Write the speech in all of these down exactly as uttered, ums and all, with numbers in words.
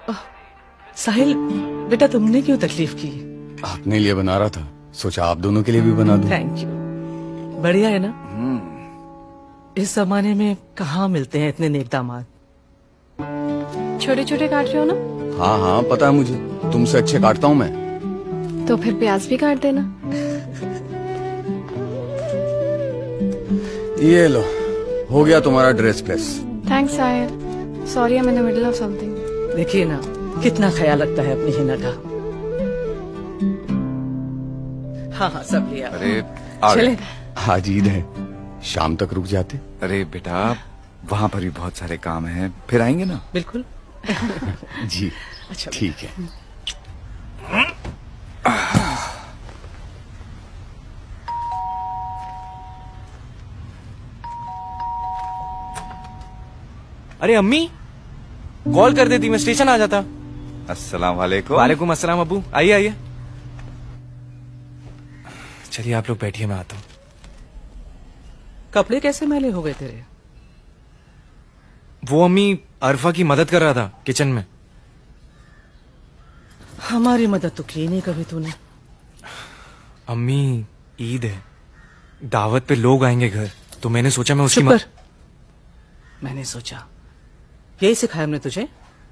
साहिल बेटा, तुमने क्यों तकलीफ की? अपने लिए बना रहा था, सोचा आप दोनों के लिए भी बना दूं। Thank you. बढ़िया है ना? इस जमाने में कहाँ मिलते हैं इतने नेक दामाद। छोटे छोटे काट रहे हो ना? हाँ हाँ पता है मुझे, तुमसे अच्छे काटता हूँ मैं। तो फिर प्याज भी काट देना। ये लो, हो गया तुम्हारा dress press. Thanks Sahil, sorry I am in the middle of something. देखिए ना कितना ख्याल रखता है अपनी हिना का। हाँ हाँ सब लिया। अरे चले। आज ईद है, शाम तक रुक जाते। अरे बेटा, वहाँ पर भी बहुत सारे काम हैं, फिर आएंगे ना। बिल्कुल। जी अच्छा ठीक है। अरे अम्मी, कॉल कर देती, मैं स्टेशन आ जाता। अस्सलाम वालेकुम। वालेकुम अस्सलाम अब्बू, आइए आइए। चलिए आप लोग बैठिए, मैं आता हूँ। कपड़े कैसे मैले हो गए तेरे? वो अम्मी अरफा की मदद कर रहा था किचन में। हमारी मदद तो की नहीं कभी तूने। अम्मी ईद है, दावत पे लोग आएंगे घर, तो मैंने सोचा मैं उसकी चुप मद... कर। मैंने सोचा, यही सिखाया हमने तुझे?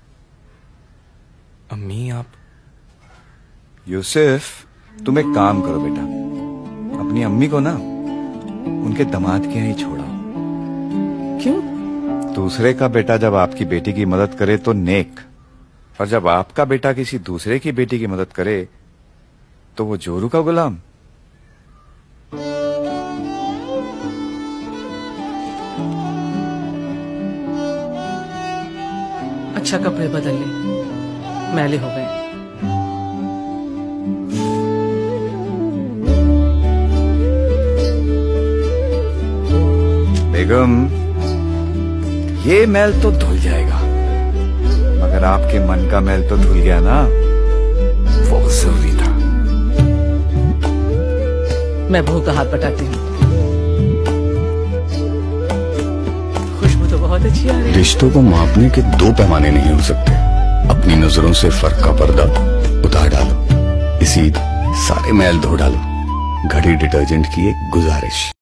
अम्मी आप यूसुफ, तुम एक काम करो बेटा, अपनी अम्मी को ना उनके दामाद के यहाँ ही छोड़ो। क्यों? दूसरे का बेटा जब आपकी बेटी की मदद करे तो नेक, और जब आपका बेटा किसी दूसरे की बेटी की मदद करे तो वो जोरू का गुलाम। अच्छा कपड़े बदल ले, मैले हो गए। बेगम, ये मैल तो धुल जाएगा, मगर आपके मन का मैल तो धुल गया ना, वो जरूरी था। मैं बहू का हाथ बटाती हूँ, खुशबू तो बहुत अच्छी आ रही है। रिश्तों को मापने के दो पैमाने नहीं हो सकते। अपनी नजरों से फर्क का पर्दा उतार डालो। इसी सारे मैल धो डालो। घड़ी डिटर्जेंट की एक गुजारिश।